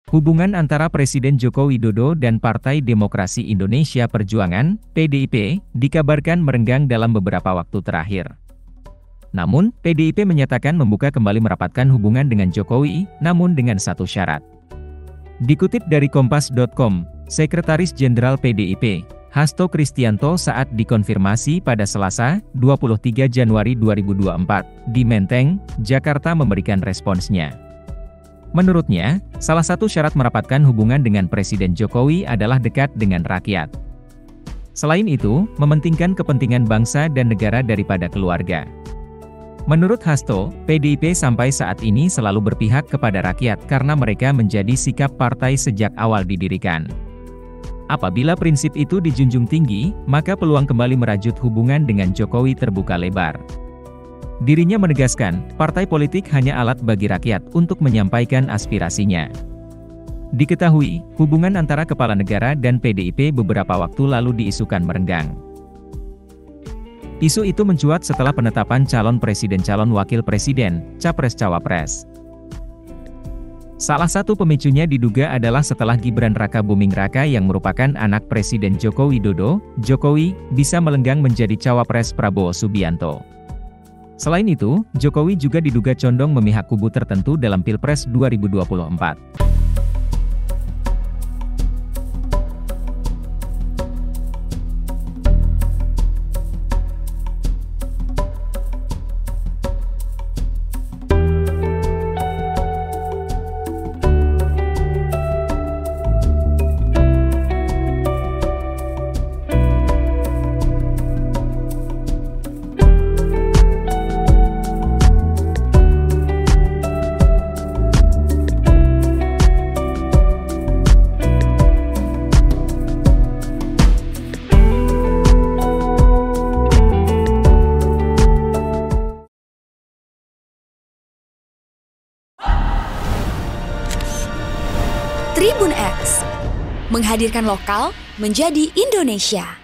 Hubungan antara Presiden Joko Widodo dan Partai Demokrasi Indonesia Perjuangan (PDIP) dikabarkan merenggang dalam beberapa waktu terakhir. Namun, PDIP menyatakan membuka kembali merapatkan hubungan dengan Jokowi, namun dengan satu syarat. Dikutip dari Kompas.com, Sekretaris Jenderal PDIP, Hasto Kristianto saat dikonfirmasi pada Selasa, 23 Januari 2024, di Menteng, Jakarta memberikan responsnya. Menurutnya, salah satu syarat merapatkan hubungan dengan Presiden Jokowi adalah dekat dengan rakyat. Selain itu, mementingkan kepentingan bangsa dan negara daripada keluarga. Menurut Hasto, PDIP sampai saat ini selalu berpihak kepada rakyat karena mereka menjadi sikap partai sejak awal didirikan. Apabila prinsip itu dijunjung tinggi, maka peluang kembali merajut hubungan dengan Jokowi terbuka lebar. Dirinya menegaskan, partai politik hanya alat bagi rakyat untuk menyampaikan aspirasinya. Diketahui, hubungan antara kepala negara dan PDIP beberapa waktu lalu diisukan merenggang. Isu itu mencuat setelah penetapan calon presiden calon wakil presiden, Capres-Cawapres. Salah satu pemicunya diduga adalah setelah Gibran Rakabuming Raka yang merupakan anak Presiden Joko Widodo, Jokowi, bisa melenggang menjadi Cawapres Prabowo Subianto. Selain itu, Jokowi juga diduga condong memihak kubu tertentu dalam Pilpres 2024. Tribun X menghadirkan lokal menjadi Indonesia.